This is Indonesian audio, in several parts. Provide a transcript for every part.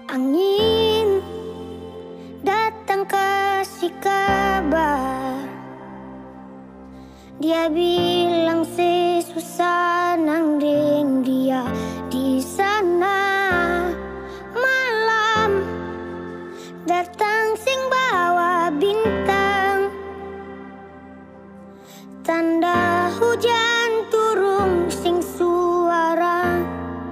Angin datang kasih kabar, dia bilang si susah nang ding dia di sana. Malam datang sing bawa bintang, tanda hujan turun sing suara.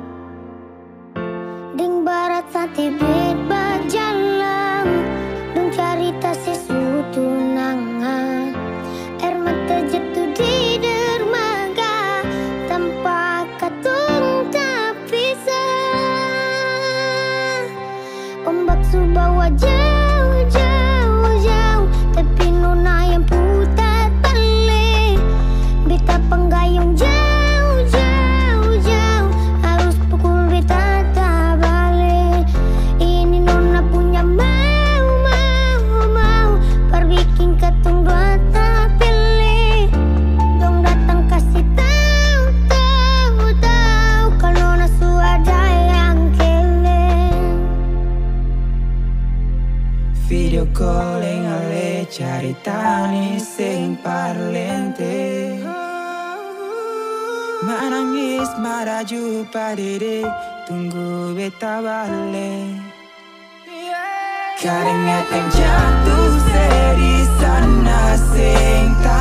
Ding barat sate bet berjalan, dong cerita sesuatu nangan. Air mata jatuh di dermaga, tanpa katung tak pisah. Ombak subawa jauh, jauh, jauh, tapi nona yang putar balik. Beta penggayung jauh, jauh, jauh, harus pukul beta tak balik. Ini nona punya mau, mau, mau, perbikin ketung dua tak pilih. Dong datang kasih tahu, tahu, tahu, kalau nona suada yang keleng. Video calling ale caritani sing parlente. Manangis maraju padede, tunggu beta balik. Keringat yang jatuh di sana sing tak